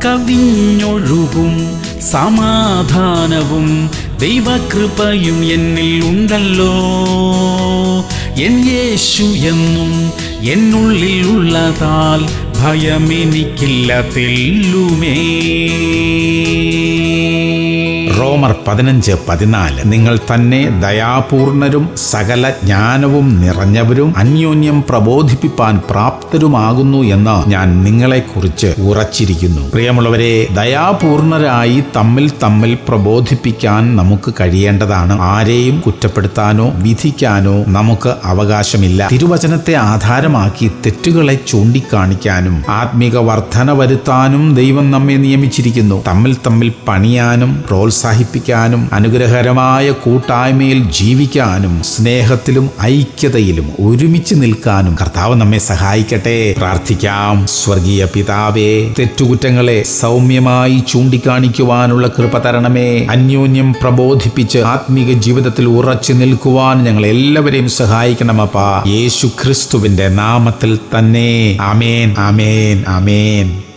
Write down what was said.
കവിഞ്ഞൊഴുകും സമാധാനവും ദൈവകൃപയും എന്നിൽ ഉണ്ടല്ലോ. എൻ യേശു എന്നും എന്നുള്ളിൽ ഉള്ളതാൽ ഭയമെനിക്കില്ല തെല്ലുമേ. റോമർ 15:14 നിങ്ങൾ തന്നെ ദയാപൂർണരും സകല ജ്ഞാനവും നിറഞ്ഞവരും അന്യോന്യം പ്രബോധിപ്പിപ്പാൻ പ്രാപ്തരുമാകുന്നു എന്ന് ഞാൻ നിങ്ങളെക്കുറിച്ച് ഉറച്ചിരിക്കുന്നു. പ്രിയമുള്ളവരെ, ദയാപൂർണരായി തമ്മിൽ പ്രബോധിപ്പിക്കാൻ നമുക്ക് കഴിയേണ്ടതാണ്. ആരെയും കുറ്റപ്പെടുത്താനോ വിധിക്കാനോ നമുക്ക് അവകാശമില്ല. തിരുവചനത്തെ ആധാരമാക്കി തെറ്റുകളെ ചൂണ്ടിക്കാണിക്കാനും ആത്മീക വർധന വരുത്താനും ദൈവം നമ്മെ നിയമിച്ചിരിക്കുന്നു. തമ്മിൽ പണിയാനും പ്രോത്സാഹിപ്പിക്കാനും അനുഗ്രഹകരമായ കൂട്ടായ്മയിൽ ജീവിക്കാനും സ്നേഹത്തിലും ഐക്യതയിലും ഒരുമിച്ച് നിൽക്കാനും കർത്താവ് നമ്മെ സഹായിക്കട്ടെ. പ്രാർത്ഥിക്കാം. സ്വർഗീയ പിതാവേ, തെറ്റുകുറ്റങ്ങളെ സൗമ്യമായി ചൂണ്ടിക്കാണിക്കുവാനുള്ള കൃപ തരണമേ. അന്യോന്യം പ്രബോധിപ്പിച്ച് ആത്മീക ജീവിതത്തിൽ ഉറച്ചു നിൽക്കുവാൻ ഞങ്ങൾ എല്ലാവരെയും സഹായിക്കണമപ്പാ. യേശു ക്രിസ്തുവിന്റെ നാമത്തിൽ തന്നെ. ആമേൻ, ആമേൻ, ആമേൻ.